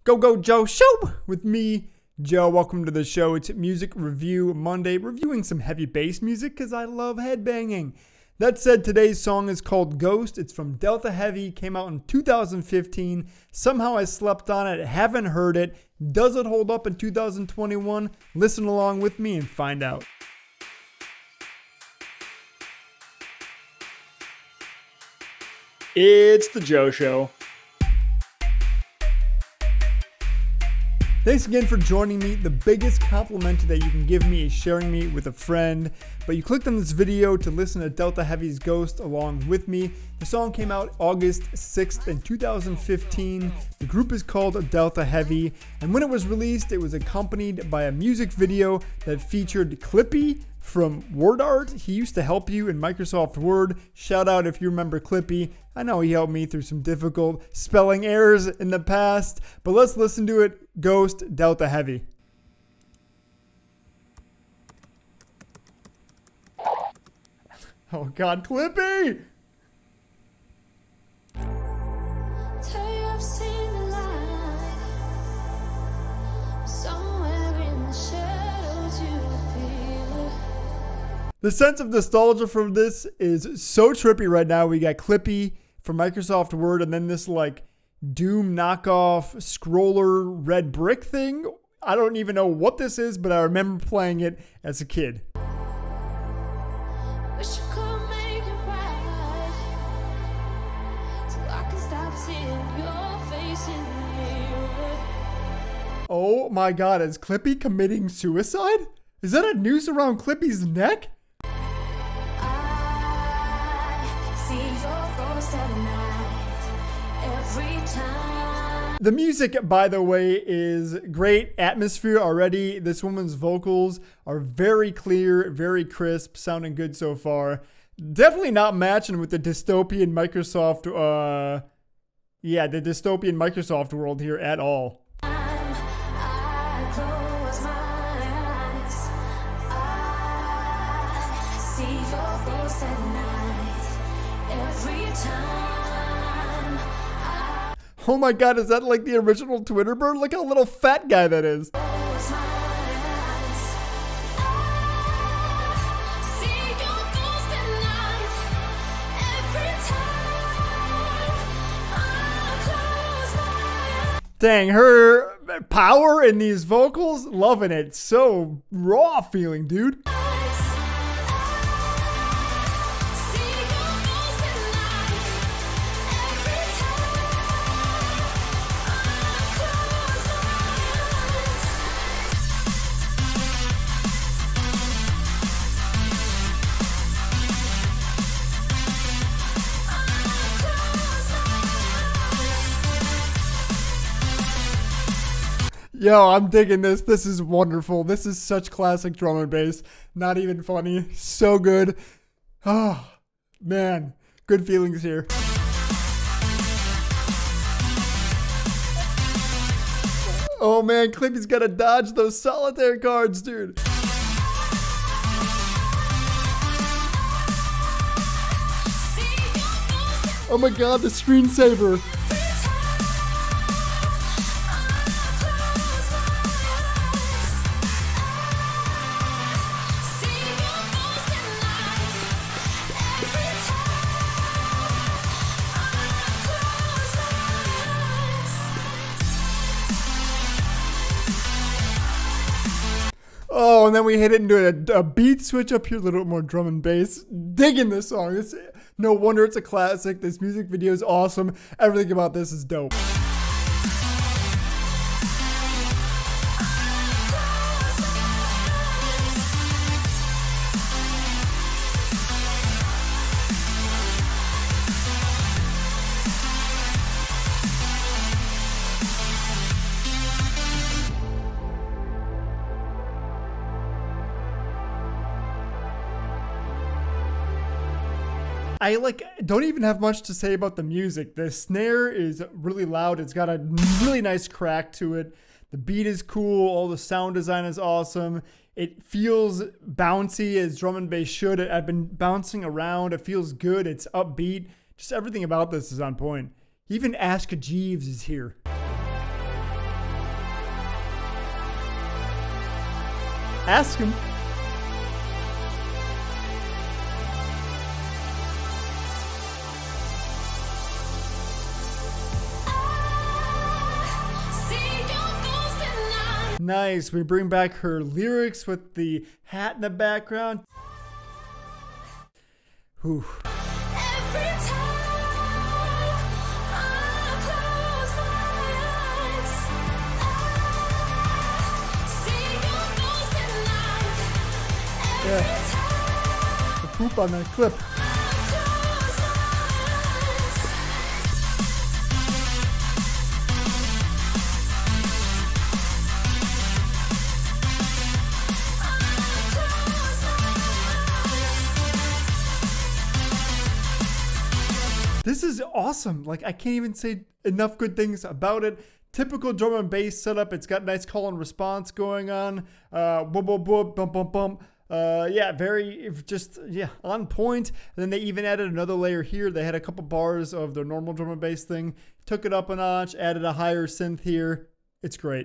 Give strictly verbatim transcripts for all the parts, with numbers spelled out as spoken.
Go Go Joe Show with me, Joe. Welcome to the show. It's Music Review Monday, reviewing some heavy bass music because I love headbanging. That said, today's song is called Ghost. It's from Delta Heavy, came out in two thousand fifteen. Somehow I slept on it, haven't heard it. Does it hold up in two thousand twenty-one? Listen along with me and find out. It's the Joe Show. Thanks again for joining me. The biggest compliment that you can give me is sharing me with a friend. But you clicked on this video to listen to Delta Heavy's Ghost along with me. The song came out August sixth in two thousand fifteen. The group is called Delta Heavy. And when it was released, it was accompanied by a music video that featured Clippy from WordArt. He used to help you in Microsoft Word. Shout out if you remember Clippy. I know he helped me through some difficult spelling errors in the past, but let's listen to it. Ghost, Delta Heavy. Oh God, Clippy! The sense of nostalgia from this is so trippy right now. We got Clippy from Microsoft Word and then this like Doom knockoff scroller red brick thing. I don't even know what this is, but I remember playing it as a kid. Wish you could make it right, so I can stop seeing your face in the mirror. Oh my God, is Clippy committing suicide? Is that a noose around Clippy's neck? The music, by the way, is great atmosphere already. This woman's vocals are very clear, very crisp, sounding good so far. Definitely not matching with the dystopian Microsoft, uh, yeah, the dystopian Microsoft world here at all. Oh my God, is that like the original Twitter bird? Look how little fat guy that is. Dang, her power in these vocals, loving it. So raw feeling, dude. Yo, I'm digging this. This is wonderful. This is such classic drum and bass. Not even funny. So good. Oh, man. Good feelings here. Oh, man. Clippy's got to dodge those solitaire cards, dude. Oh, my God. The screensaver. Oh, and then we hit it into a, a beat switch up here, a little bit more drum and bass. Digging this song. It's, no wonder it's a classic. This music video is awesome. Everything about this is dope. I like don't even have much to say about the music. The snare is really loud. It's got a really nice crack to it. The beat is cool. All the sound design is awesome. It feels bouncy as drum and bass should. I've been bouncing around. It feels good. It's upbeat. Just everything about this is on point. Even Ask Jeeves is here. Ask him. Nice. We bring back her lyrics with the hat in the background. Whew. Every time I close my eyes, I see your ghost at night. Every Yeah. time The poop on that clip. I close my eyes. This is awesome. Like, I can't even say enough good things about it. Typical drum and bass setup. It's got nice call and response going on. Uh, boom, boom, boom, bump, bump, bump. Uh, yeah, very just, yeah, on point. And then they even added another layer here. They had a couple bars of their normal drum and bass thing. Took it up a notch, added a higher synth here. It's great.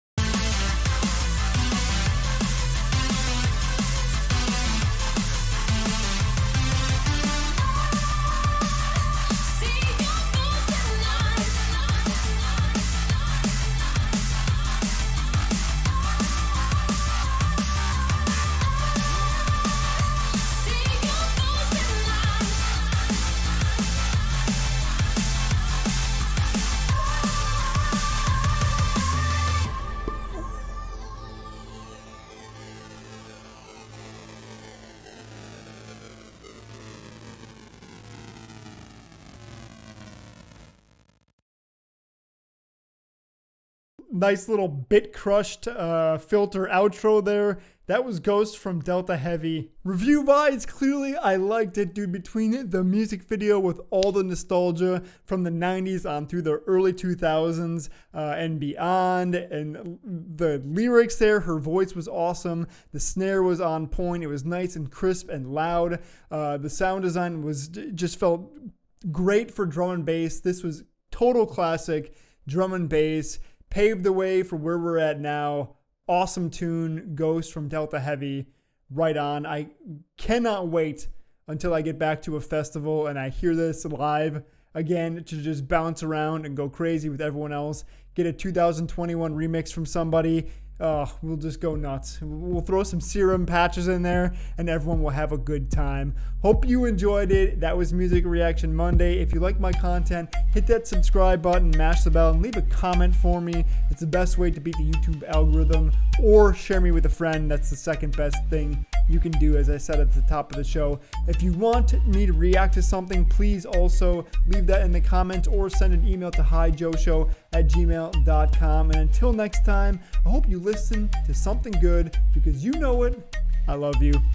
Nice little bit crushed uh, filter outro there. That was Ghost from Delta Heavy. Review-wise, clearly I liked it, dude. Between the music video with all the nostalgia from the nineties on through the early two thousands uh, and beyond, and the lyrics there, her voice was awesome. The snare was on point. It was nice and crisp and loud. Uh, the sound design was just felt great for drum and bass. This was total classic drum and bass. Paved the way for where we're at now. Awesome tune, Ghost from Delta Heavy. Right on. I cannot wait until I get back to a festival and I hear this live again to just bounce around and go crazy with everyone else. Get a two thousand twenty-one remix from somebody. Oh, we'll just go nuts. We'll throw some serum patches in there and everyone will have a good time. Hope you enjoyed it. That was Music Reaction Monday. If you like my content, hit that subscribe button, mash the bell, and leave a comment for me. It's the best way to beat the YouTube algorithm, or share me with a friend. That's the second best thing you can do, as I said at the top of the show. If you want me to react to something, please also leave that in the comments or send an email to hi joe show at gmail dot com. And until next time, I hope you listen to something good, because you know it. I love you.